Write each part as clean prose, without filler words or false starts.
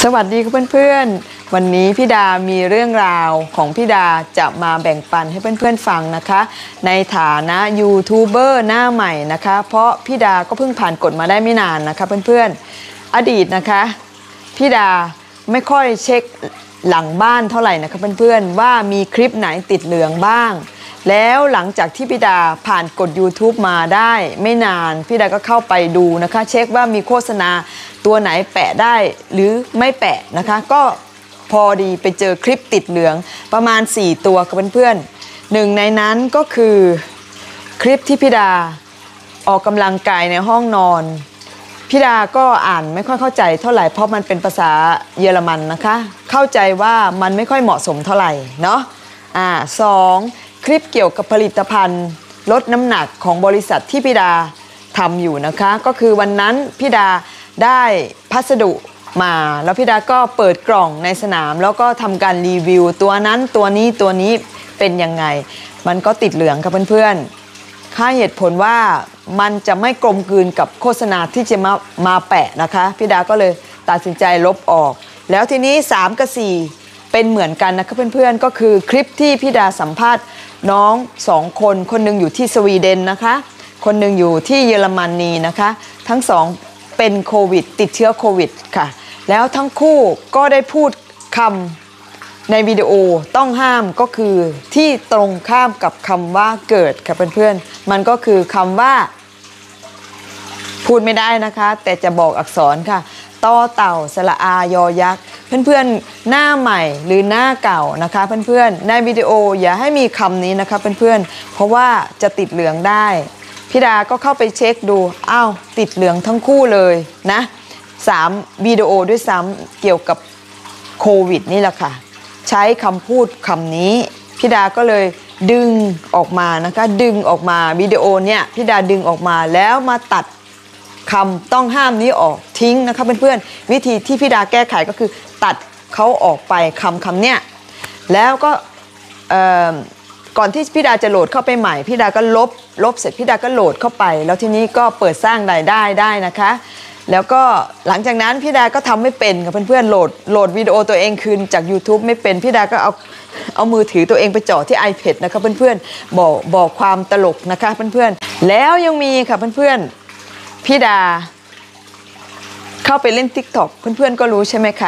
สวัสดีเพื่อนๆวันนี้พี่ดามีเรื่องราวของพี่ดาจะมาแบ่งปันให้เพื่อนๆฟังนะคะในฐานะยูทูบเบอร์หน้าใหม่นะคะเพราะพี่ดาก็เพิ่งผ่านกฎมาได้ไม่นานนะคะเพื่อนๆอดีตนะคะพี่ดาไม่ค่อยเช็คหลังบ้านเท่าไหร่นะคะเพื่อนๆว่ามีคลิปไหนติดเหลืองบ้างแล้วหลังจากที่พี่ดาผ่านกฎ YouTube มาได้ไม่นานพี่ดาก็เข้าไปดูนะคะเช็คว่ามีโฆษณาตัวไหนแปะได้หรือไม่แปะนะคะก็พอดีไปเจอคลิปติดเหลืองประมาณ4ตัวกับเพื่อนๆหนึ่งในนั้นก็คือคลิปที่พี่ดาออกกำลังกายในห้องนอนพี่ดาก็อ่านไม่ค่อยเข้าใจเท่าไหร่เพราะมันเป็นภาษาเยอรมันนะคะเข้าใจว่ามันไม่ค่อยเหมาะสมเท่าไหร่เนาะสองคลิปเกี่ยวกับผลิตภัณฑ์ลดน้ำหนักของบริษัทที่พี่ดาทำอยู่นะคะก็คือวันนั้นพี่ดาได้พัสดุมาแล้วพี่ดาก็เปิดกล่องในสนามแล้วก็ทำการรีวิวตัวนั้นตัวนี้เป็นยังไงมันก็ติดเหลืองค่ะเพื่อนๆค่าเหตุผลว่ามันจะไม่กลมกลืนกับโฆษณาที่จะมาแปะนะคะพี่ดาก็เลยตัดสินใจลบออกแล้วทีนี้3กับ4เป็นเหมือนกันนะคะเพื่อนๆก็คือคลิปที่พี่ดาสัมภาษณ์น้อง2คนคนหนึ่งอยู่ที่สวีเดนนะคะคนหนึ่งอยู่ที่เยอรมนีนะคะทั้งสองเป็นโควิดติดเชื้อโควิดค่ะแล้วทั้งคู่ก็ได้พูดคำในวิดีโอต้องห้ามก็คือที่ตรงข้ามกับคำว่าเกิดค่ะเพื่อนๆมันก็คือคำว่าพูดไม่ได้นะคะแต่จะบอกอักษรค่ะต่อเต่าสระอายอยักษ์เพื่อนๆหน้าใหม่หรือหน้าเก่านะคะเพื่อนๆในวิดีโออย่าให้มีคำนี้นะคะเพื่อนๆเพราะว่าจะติดเหลืองได้พี่ดาก็เข้าไปเช็คดูอ้าวติดเหลืองทั้งคู่เลยนะ3วิดีโอด้วยซ้ำเกี่ยวกับโควิดนี่แหละค่ะใช้คำพูดคำนี้พี่ดาก็เลยดึงออกมานะคะดึงออกมาวิดีโอเนี่ยพี่ดาดึงออกมาแล้วมาตัดคำต้องห้ามนี้ออกทิ้งนะคะเพื่อนๆวิธีที่พี่ดาแก้ไขก็คือตัดเขาออกไปคำเนี่ยแล้วก็ก่อนที่พี่ดาจะโหลดเข้าไปใหม่พี่ดาก็ลบเสร็จพี่ดาก็โหลดเข้าไปแล้วทีนี้ก็เปิดสร้างรายได้นะคะแล้วก็หลังจากนั้นพี่ดาก็ทำไม่เป็นกับเพื่อนๆโหลดวิดีโอตัวเองคืนจาก YouTube ไม่เป็นพี่ดาก็เอามือถือตัวเองไปจ่อที่ iPad นะคะเพื่อนๆบอกความตลกนะคะเพื่อนๆแล้วยังมีค่ะเพื่อนๆพี่ดาเข้าไปเล่น TikTok เพื่อนๆก็รู้ใช่ไหมคะ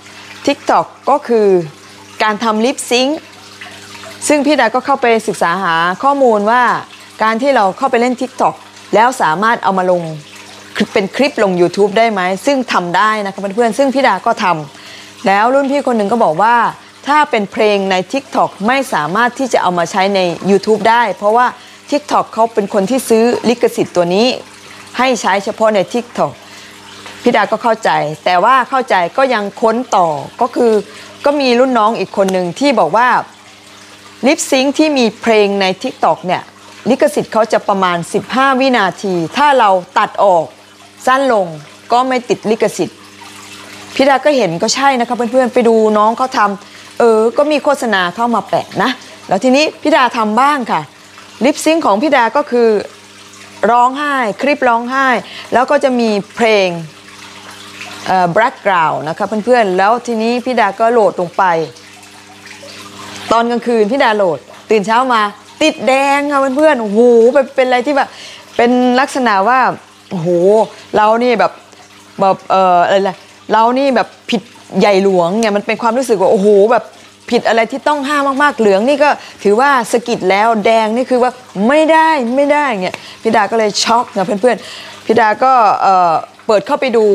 TikTok ก็คือการทำลิปซิงค์ซึ่งพี่ดาก็เข้าไปศึกษาหาข้อมูลว่าการที่เราเข้าไปเล่น TikTok แล้วสามารถเอามาลงเป็นคลิปลง YouTube ได้ไหมซึ่งทำได้นะคะเพื่อนๆซึ่งพี่ดาก็ทำแล้วรุ่นพี่คนหนึ่งก็บอกว่าถ้าเป็นเพลงใน TikTok ไม่สามารถที่จะเอามาใช้ใน YouTube ได้เพราะว่า TikTok เขาเป็นคนที่ซื้อลิขสิทธิ์ตัวนี้ให้ใช้เฉพาะใน TikTok พี่ดาก็เข้าใจแต่ว่าเข้าใจก็ยังค้นต่อก็คือก็มีรุ่นน้องอีกคนหนึ่งที่บอกว่าลิปซิงค์ที่มีเพลงใน TikTok เนี่ยลิขสิทธิ์เขาจะประมาณ15วินาทีถ้าเราตัดออกสั้นลงก็ไม่ติดลิขสิทธิ์พี่ดาก็เห็นก็ใช่นะคะเพื่อนๆไปดูน้องเขาทำก็มีโฆษณาเข้ามาแปะนะแล้วทีนี้พี่ดาทำบ้างค่ะลิปซิงค์ของพี่ดาก็คือร้องไห้คลิปร้องไห้แล้วก็จะมีเพลงbackground นะคะเพื่อนๆแล้วทีนี้พี่ดาก็โหลดลงไปตอนกลางคืนพี่ดาโหลดตื่นเช้ามาติดแดงค่ะเพื่อนๆโอ้โหเป็นอะไรที่แบบเป็นลักษณะว่าโอ้โหเรานี่แบบอะไรเรานี่แบบผิดใหญ่หลวงไงมันเป็นความรู้สึกว่าโอ้โหแบบผิดอะไรที่ต้องห้ามมากๆเหลืองนี่ก็ถือว่าสะกิดแล้วแดงนี่คือว่าไม่ได้เงี้ยพี่ดาก็เลยช็อกนะเพื่อนๆพี่ดาก็เปิดเข้าไปดู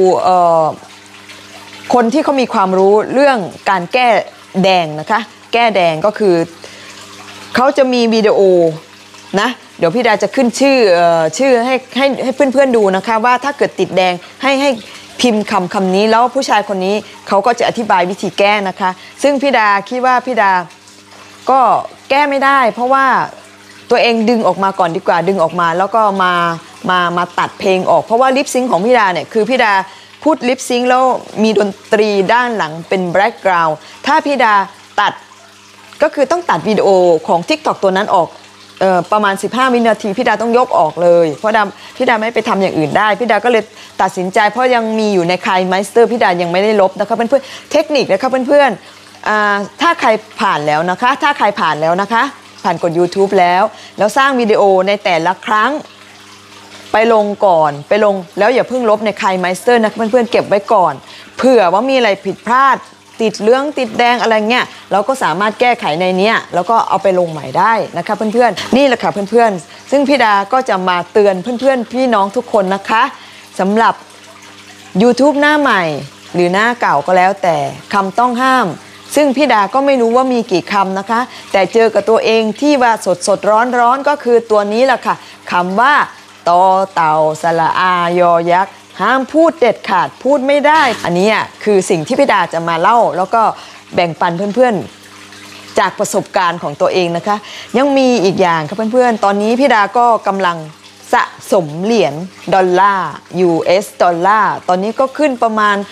คนที่เขามีความรู้เรื่องการแก้แดงนะคะแก้แดงก็คือเขาจะมีวิดีโอนะเดี๋ยวพี่ดาจะขึ้นชื่อให้เพื่อนๆดูนะคะว่าถ้าเกิดติดแดงให้พิมพ์คำนี้แล้วผู้ชายคนนี้เขาก็จะอธิบายวิธีแก้นะคะซึ่งพี่ดาคิดว่าพี่ดาก็แก้ไม่ได้เพราะว่าตัวเองดึงออกมาก่อนดีกว่าดึงออกมาแล้วก็มาตัดเพลงออกเพราะว่าลิปซิงค์ของพี่ดาเนี่ยคือพี่ดาพูดลิปซิงค์แล้วมีดนตรีด้านหลังเป็นแบ็กกราวด์ถ้าพี่ดาตัดก็คือต้องตัดวิดีโอของ TikTok ตัวนั้นออกประมาณ15 วินาทีพี่ดาต้องยกออกเลยเพราะพี่ดาไม่ไปทำอย่างอื่นได้พี่ดาก็เลยตัดสินใจเพราะยังมีอยู่ในKineMeisterพี่ดายังไม่ได้ลบนะคะเพื่อนๆเทคนิคนะคะเพื่อนๆถ้าใครผ่านแล้วนะคะผ่านกด YouTube แล้วสร้างวิดีโอในแต่ละครั้งไปลงก่อนแล้วอย่าเพิ่งลบในKineMeisterนะเพื่อนๆเก็บไว้ก่อนเผื่อว่ามีอะไรผิดพลาดติดเหลืองติดแดงอะไรเงี้ยเราก็สามารถแก้ไขในนี้แล้วก็เอาไปลงใหม่ได้นะคะเพื่อนๆนี่แหละค่ะเพื่อนๆซึ่งพี่ดาก็จะมาเตือนเพื่อนๆพี่น้องทุกคนนะคะสำหรับ YouTube หน้าใหม่หรือหน้าเก่าก็แล้วแต่คำต้องห้ามซึ่งพี่ดาก็ไม่รู้ว่ามีกี่คำนะคะแต่เจอกับตัวเองที่ว่าสดร้อนก็คือตัวนี้แหละค่ะคำว่าตอเต่าสระอายอยักษ์ห้ามพูดเด็ดขาดพูดไม่ได้อันนี้คือสิ่งที่พี่ดาจะมาเล่าแล้วก็แบ่งปันเพื่อนๆจากประสบการณ์ของตัวเองนะคะยังมีอีกอย่างค่ะเพื่อนๆตอนนี้พี่ดาก็กำลังสะสมเหรียญดอลลาร์ US ดอลลาร์ตอนนี้ก็ขึ้นประมาณ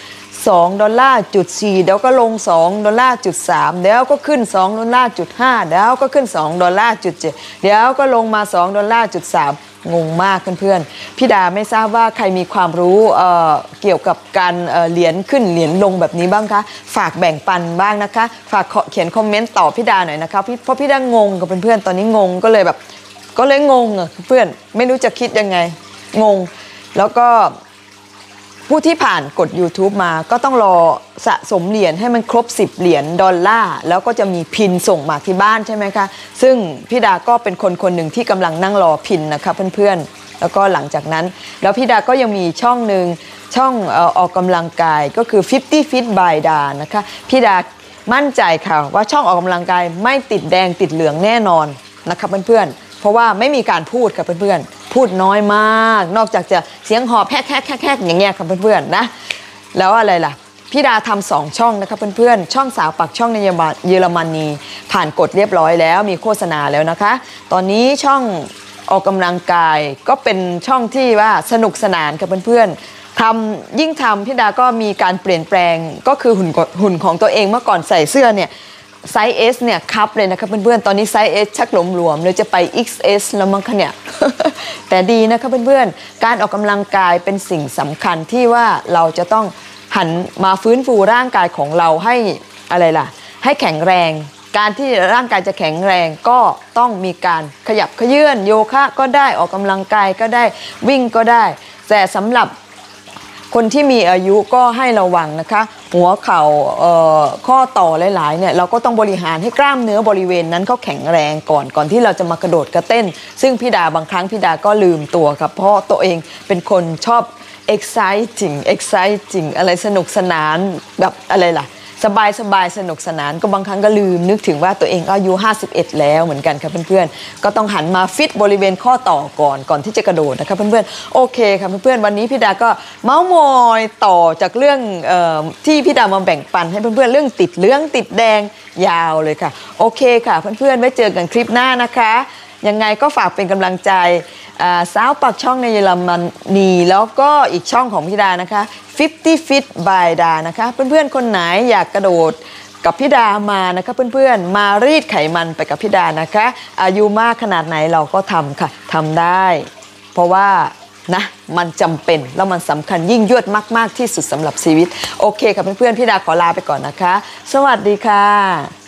$2.4แล้วก็ลง$2.3แล้วก็ขึ้น$2.5แล้วก็ขึ้น$2.7แล้วก็ลงมา$2.3งงมากเพื่อนๆพี่ดาไม่ทราบว่าใครมีความรู้เกี่ยวกับการเหรียญขึ้นเหรียญลงแบบนี้บ้างคะฝากแบ่งปันบ้างนะคะฝากเขียนคอมเมนต์ตอบพี่ดาหน่อยนะคะเพราะพี่ดางงกับเพื่อนๆตอนนี้งงก็เลยงงเพื่อนไม่รู้จะคิดยังไงงงแล้วก็ผู้ที่ผ่านกด YouTube มาก็ต้องรอสะสมเหรียญให้มันครบ10เหรียญดอลลาร์แล้วก็จะมีพินส่งมาที่บ้านใช่ไหมคะซึ่งพี่ดาก็เป็นคนหนึ่งที่กำลังนั่งรอพินนะคะเพื่อนๆแล้วก็หลังจากนั้นแล้วพี่ดาก็ยังมีช่องหนึ่งช่องออกกำลังกายก็คือ50 Fit by ดานะคะพี่ดามั่นใจค่ะว่าช่องออกกำลังกายไม่ติดแดงติดเหลืองแน่นอนนะคะเพื่อนๆเพราะว่าไม่มีการพูดค่ะเพื่อนๆพูดน้อยมากนอกจากจะเสียงหอบแคกอย่างเงี้ยค่ะเพื่อนๆนะแล้วอะไรล่ะพี่ดาทำ2ช่องนะคะเพื่อนๆช่องสาวปักช่องในเยอรมนีผ่านกฎเรียบร้อยแล้วมีโฆษณาแล้วนะคะตอนนี้ช่องออกกำลังกายก็เป็นช่องที่ว่าสนุกสนานค่ะเพื่อนๆยิ่งทำพี่ดาก็มีการเปลี่ยนแปลงก็คือหุ่นของตัวเองเมื่อก่อนใส่เสื้อเนี่ยไซส์ S เนี่ยคับเลยนะคะเพื่อนๆตอนนี้ไซส์ S ชักหลวมๆเลยจะไป XS แล้วมั้งคะเนี่ย แต่ดีนะคะเพื่อนๆการออกกำลังกายเป็นสิ่งสำคัญที่ว่าเราจะต้องหันมาฟื้นฟูร่างกายของเราให้อะไรล่ะให้แข็งแรงการที่ร่างกายจะแข็งแรงก็ต้องมีการขยับเขยื้อนโยคะก็ได้ออกกำลังกายก็ได้วิ่งก็ได้แต่สำหรับคนที่มีอายุก็ให้ระวังนะคะหัวเข่าข้อต่อหลายๆเนี่ยเราก็ต้องบริหารให้กล้ามเนื้อบริเวณนั้นเขาแข็งแรงก่อนที่เราจะมากระโดดกระเต้นซึ่งพี่ดาบางครั้งพี่ดาก็ลืมตัวครับเพราะตัวเองเป็นคนชอบ exciting อะไรสนุกสนานแบบอะไรล่ะสบายสนุกสนานก็บางครั้งก็ลืมนึกถึงว่าตัวเองอายุ51แล้วเหมือนกันครับเพื่อนๆก็ต้องหันมาฟิตบริเวณข้อต่อก่อนที่จะกระโดดนะครับเพื่อนๆโอเคครับเพื่อนๆวันนี้พี่ดาก็เม้ามอยต่อจากเรื่องที่พี่ดามาแบ่งปันให้เพื่อนๆเรื่องติดเหลืองติดแดงยาวเลยค่ะโอเคค่ะเพื่อนๆไว้เจอกันคลิปหน้านะคะยังไงก็ฝากเป็นกำลังใจสาวปักช่องในเยอรมนีแล้วก็อีกช่องของพี่ดานะคะ50 Fit by ดานะคะเพื่อนๆคนไหนอยากกระโดดกับพี่ดามานะคะเพื่อนๆมารีดไขมันไปกับพี่ดานะคะอายุมากขนาดไหนเราก็ทำค่ะทำได้เพราะว่านะมันจำเป็นแล้วมันสำคัญยิ่งยวดมากๆที่สุดสำหรับชีวิตโอเคค่ะเพื่อนๆพี่ดาขอลาไปก่อนนะคะสวัสดีค่ะ